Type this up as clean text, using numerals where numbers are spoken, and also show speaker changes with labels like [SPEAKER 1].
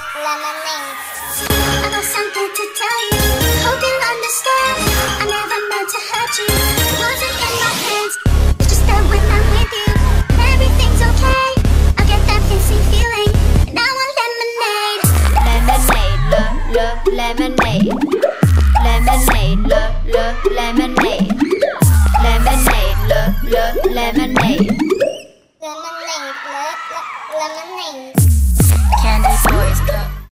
[SPEAKER 1] lemonade. I got something to tell you. Hope you understand. I never meant to hurt you. It wasn't in my hands. It's just that when I'm with you, everything's okay. I get that fancy feeling, and I want lemonade.
[SPEAKER 2] Lemonade, lemonade, lemonade, lemonade, lemonade, lemonade.